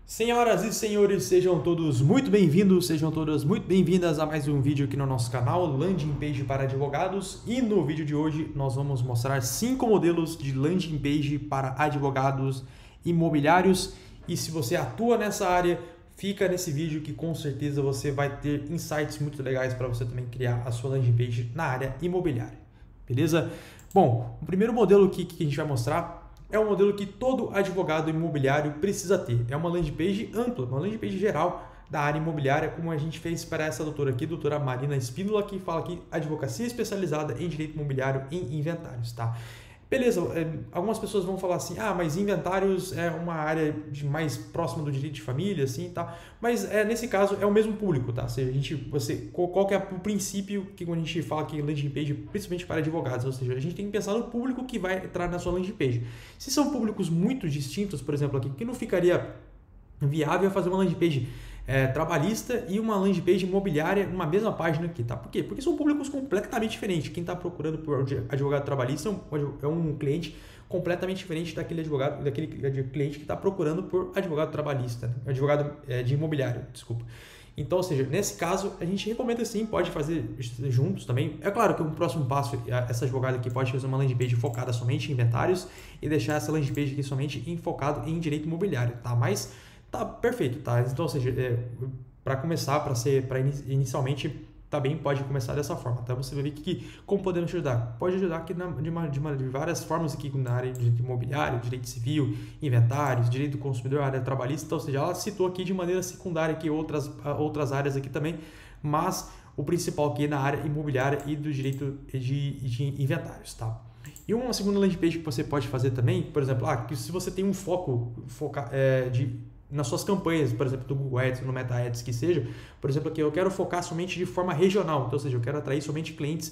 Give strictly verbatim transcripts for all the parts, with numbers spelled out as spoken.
Senhoras e senhores, sejam todos muito bem-vindos, sejam todas muito bem-vindas a mais um vídeo aqui no nosso canal Landing Page para Advogados. E no vídeo de hoje nós vamos mostrar cinco modelos de landing page para advogados imobiliários. E se você atua nessa área, fica nesse vídeo que com certeza você vai ter insights muito legais para você também criar a sua landing page na área imobiliária, beleza? Bom, o primeiro modelo aqui que a gente vai mostrar é um modelo que todo advogado imobiliário precisa ter. É uma landing page ampla, uma landing page geral da área imobiliária, como a gente fez para essa doutora aqui, doutora Marina Espíndola, que fala aqui advocacia especializada em direito imobiliário em inventários, tá? Beleza, algumas pessoas vão falar assim, ah, mas inventários é uma área de mais próxima do direito de família, assim, tá? Mas é, nesse caso é o mesmo público, tá? Ou seja, a gente, você, qual que é o princípio que quando a gente fala que landing page, principalmente para advogados, ou seja, a gente tem que pensar no público que vai entrar na sua landing page. Se são públicos muito distintos, por exemplo, aqui, que não ficaria viável fazer uma landing page É, trabalhista e uma landing page imobiliária numa mesma página aqui, tá? Por quê? Porque são públicos completamente diferentes. Quem está procurando por advogado trabalhista é um cliente completamente diferente daquele advogado, daquele cliente que está procurando por advogado trabalhista, né? Advogado é, de imobiliário, desculpa. Então, ou seja, nesse caso, a gente recomenda sim, pode fazer juntos também. É claro que o próximo passo, essa advogada aqui pode fazer uma landing page focada somente em inventários e deixar essa landing page aqui somente em, focado em direito imobiliário, tá? Mas tá perfeito, tá? Então, ou seja, é, para começar, para ser, para inicialmente, também pode começar dessa forma, tá? Você vai ver que como podemos ajudar? Pode ajudar aqui na, de, uma, de, uma, de várias formas aqui na área de direito imobiliário, direito civil, inventários, direito do consumidor, área trabalhista. Então, ou seja, ela citou aqui de maneira secundária aqui outras outras áreas aqui também, mas o principal aqui é na área imobiliária e do direito de, de inventários, tá? E uma segunda landing page que você pode fazer também, por exemplo, ah, que se você tem um foco foca, é, de nas suas campanhas, por exemplo, do Google Ads, no Meta Ads, que seja, por exemplo, aqui eu quero focar somente de forma regional, então, ou seja, eu quero atrair somente clientes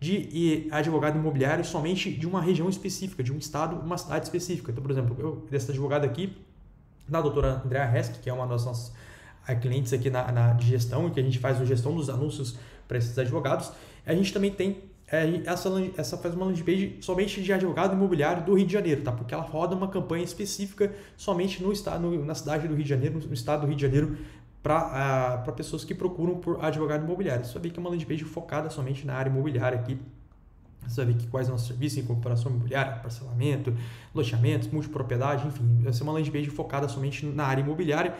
de advogado imobiliário somente de uma região específica, de um estado, uma cidade específica. Então, por exemplo, eu, dessa advogada aqui, da doutora Andrea Resk, que é uma das nossas clientes aqui na, na de gestão, que a gente faz a gestão dos anúncios para esses advogados, a gente também tem É, essa, essa faz uma landing page somente de advogado imobiliário do Rio de Janeiro, tá? Porque ela roda uma campanha específica somente no estado, no, na cidade do Rio de Janeiro, no estado do Rio de Janeiro, para uh, pessoas que procuram por advogado imobiliário. Você vai ver que é uma landing page focada somente na área imobiliária aqui. Você vai ver que quais são os serviços, incorporação imobiliária, parcelamento, loteamentos, multipropriedade, enfim. Essa é uma landing page focada somente na área imobiliária,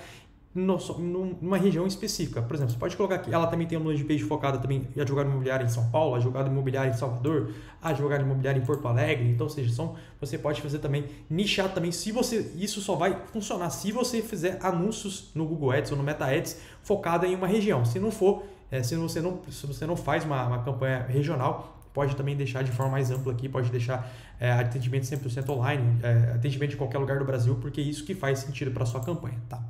numa região específica. Por exemplo, você pode colocar aqui, ela também tem uma landing page focada também em advogado imobiliário em São Paulo, advogado imobiliário em Salvador, advogado imobiliário em Porto Alegre. Então, ou seja, são, você pode fazer também, nichar também, se você, isso só vai funcionar se você fizer anúncios no Google Ads ou no Meta Ads focada em uma região. Se não for, é, se, você não, se você não faz uma, uma campanha regional, pode também deixar de forma mais ampla aqui, pode deixar é, atendimento cem por cento online, é, atendimento de qualquer lugar do Brasil, porque é isso que faz sentido para a sua campanha, tá?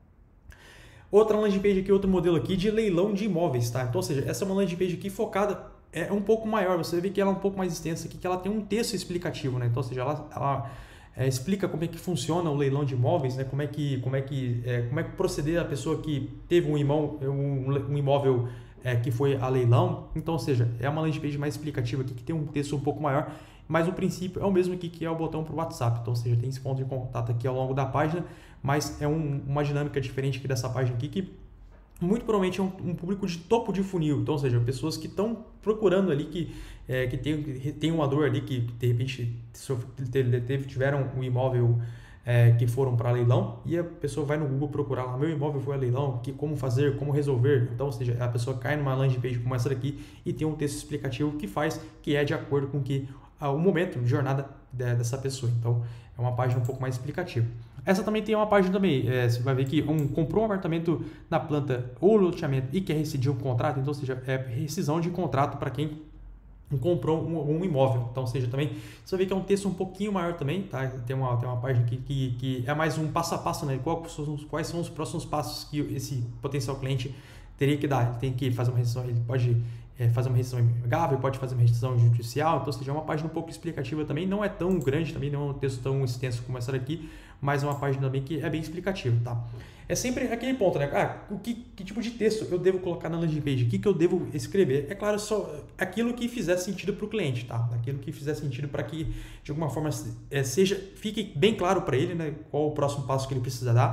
Outra landing page aqui, outro modelo aqui de leilão de imóveis, tá? Então, ou seja, essa é uma landing page aqui focada, é um pouco maior, você vê que ela é um pouco mais extensa aqui, que ela tem um texto explicativo, né? Então, ou seja, ela, ela é, explica como é que funciona o leilão de imóveis, né? Como é que, como é que, é, como é que proceder a pessoa que teve um imóvel, um, um imóvel é, que foi a leilão. Então, ou seja, é uma landing page mais explicativa aqui, que tem um texto um pouco maior, mas o princípio é o mesmo aqui, que é o botão para o WhatsApp. Então, ou seja, tem esse ponto de contato aqui ao longo da página, mas é um, uma dinâmica diferente aqui dessa página aqui, que muito provavelmente é um, um público de topo de funil. Então, ou seja, pessoas que estão procurando ali, que, é, que tem, tem uma dor ali, que de repente teve, tiveram um imóvel é, que foram para leilão, e a pessoa vai no Google procurar lá, meu imóvel foi a leilão, que, como fazer, como resolver. Então, ou seja, a pessoa cai numa landing page como essa daqui e tem um texto explicativo que faz, que é de acordo com que o momento de jornada dessa pessoa. Então, é uma página um pouco mais explicativa. Essa também tem uma página também, é, você vai ver que um, comprou um apartamento na planta ou loteamento e quer rescindir um contrato, então, ou seja, é rescisão de contrato para quem comprou um, um imóvel. Então, ou seja, também você vai ver que é um texto um pouquinho maior também, tá? Tem uma, tem uma página aqui que, que é mais um passo a passo, né? Qual, quais são os próximos passos que esse potencial cliente teria que dar. Ele tem que fazer uma rescisão, ele pode é, fazer uma rescisão amigável, pode fazer uma rescisão judicial. Então, ou seja, é uma página um pouco explicativa também, não é tão grande também, não é um texto tão extenso como essa daqui, mas é uma página também que é bem explicativa, tá? É sempre aquele ponto, né? Ah, o que, que tipo de texto eu devo colocar na landing page? O que, que eu devo escrever? É claro, só aquilo que fizer sentido para o cliente, tá? Aquilo que fizer sentido para que, de alguma forma, é, seja, fique bem claro para ele, né? Qual o próximo passo que ele precisa dar.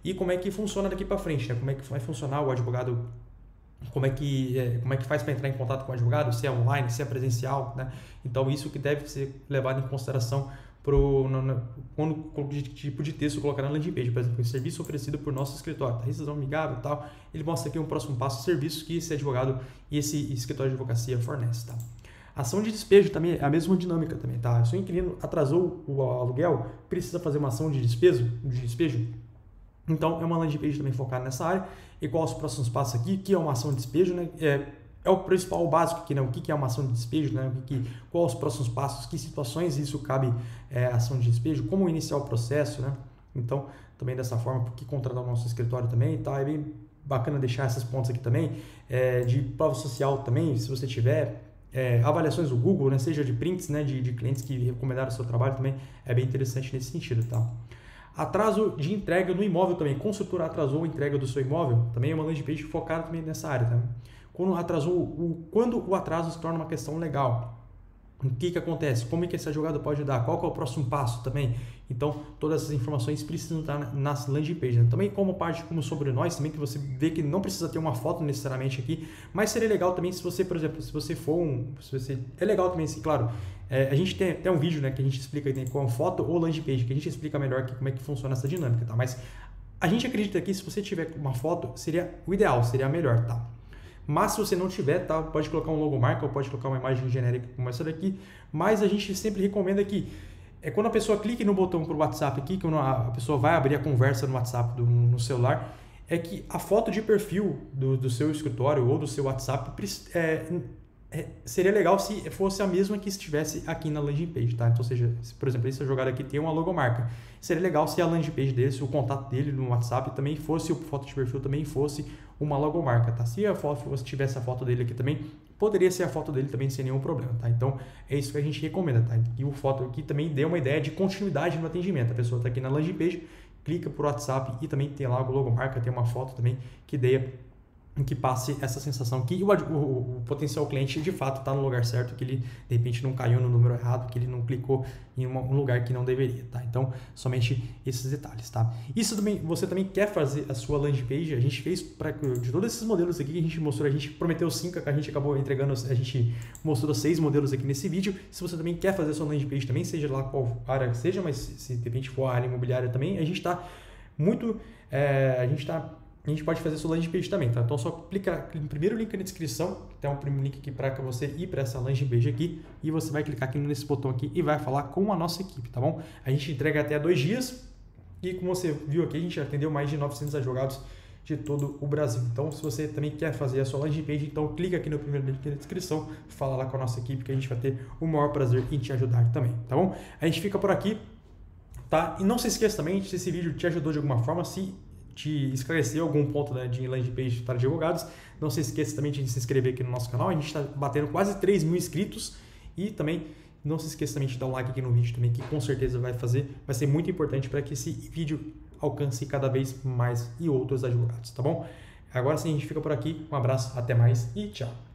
e como é que funciona daqui para frente, né? Como é que vai funcionar o advogado, como é que, é, como é que faz para entrar em contato com o advogado, se é online, se é presencial, né? Então isso que deve ser levado em consideração pro, no, no, quando o tipo de texto colocar na landing page. Por exemplo, o serviço oferecido por nosso escritório, tá? Rescisão amigável e tal, ele mostra aqui um próximo passo de serviço que esse advogado e esse escritório de advocacia fornece, tá? Ação de despejo também é a mesma dinâmica também, tá? Se o inquilino atrasou o aluguel, precisa fazer uma ação de despejo, de despejo. Então, é uma landing page também focada nessa área. E quais os próximos passos aqui? O que é uma ação de despejo, né? É, é o principal, o básico aqui, né? O que é uma ação de despejo, né? O que, quais os próximos passos? Que situações isso cabe é, ação de despejo? Como iniciar o processo, né? Então, também dessa forma, por que contratar o nosso escritório também, tá? É bem bacana deixar esses pontos aqui também. É, de prova social também, se você tiver... É, avaliações do Google, né, seja de prints, né, de, de clientes que recomendaram o seu trabalho também, é bem interessante nesse sentido, tá? Atraso de entrega no imóvel também. Construtor atrasou a entrega do seu imóvel, também é uma landing page focada também nessa área, tá? Quando atrasou, o, quando o atraso se torna uma questão legal, o que que acontece? Como é que esse advogado pode ajudar? Qual que é o próximo passo também? Então, todas essas informações precisam estar nas landing pages. Né? Também como parte como sobre nós, também que você vê que não precisa ter uma foto necessariamente aqui, mas seria legal também se você, por exemplo, se você for um... Se você, é legal também, assim, claro, é, a gente tem até um vídeo, né, que a gente explica né, com foto ou landing page, que a gente explica melhor aqui como é que funciona essa dinâmica, tá? Mas a gente acredita que se você tiver uma foto, seria o ideal, seria a melhor, tá? Mas se você não tiver, tá, pode colocar um logomarca ou pode colocar uma imagem genérica como essa daqui, mas a gente sempre recomenda que é quando a pessoa clica no botão para o WhatsApp aqui, quando a pessoa vai abrir a conversa no WhatsApp do, no celular, é que a foto de perfil do, do seu escritório ou do seu WhatsApp é, é, seria legal se fosse a mesma que estivesse aqui na landing page, tá? Então, ou seja, se, por exemplo, essa jogada aqui tem uma logomarca, seria legal se a landing page dele, se o contato dele no WhatsApp também fosse, o foto de perfil também fosse uma logomarca, tá? Se a foto, se tivesse a foto dele aqui também, poderia ser a foto dele também sem nenhum problema, tá? Então, é isso que a gente recomenda, tá? E o foto aqui também dê uma ideia de continuidade no atendimento. A pessoa está aqui na landing page, clica por WhatsApp e também tem lá o logomarca, tem uma foto também que dê que passe essa sensação que o, o, o potencial cliente de fato está no lugar certo, que ele de repente não caiu no número errado, que ele não clicou em uma, um lugar que não deveria, tá? Então, somente esses detalhes, tá? Isso também, você também quer fazer a sua landing page, a gente fez pra, de todos esses modelos aqui que a gente mostrou, a gente prometeu cinco, a gente acabou entregando, a gente mostrou seis modelos aqui nesse vídeo. Se você também quer fazer a sua landing page também, seja lá qual área que seja, mas se de repente for a área imobiliária também, a gente está muito, é, a gente está a gente pode fazer sua landing page também, tá? Então, só clica no primeiro link na descrição, tem um primeiro link aqui para você ir para essa landing page aqui, e você vai clicar aqui nesse botão aqui e vai falar com a nossa equipe, tá bom? A gente entrega até dois dias, e como você viu aqui, a gente atendeu mais de novecentos advogados de todo o Brasil. Então, se você também quer fazer a sua landing page, então clica aqui no primeiro link na descrição, fala lá com a nossa equipe, que a gente vai ter o maior prazer em te ajudar também, tá bom? A gente fica por aqui, tá? E não se esqueça também, se esse vídeo te ajudou de alguma forma, se te esclarecer algum ponto, né, de landing page para advogados, não se esqueça também de se inscrever aqui no nosso canal. A gente está batendo quase três mil inscritos, e também não se esqueça também de dar um like aqui no vídeo também, que com certeza vai fazer, vai ser muito importante para que esse vídeo alcance cada vez mais e outros advogados, tá bom? Agora sim, a gente fica por aqui, um abraço, até mais e tchau!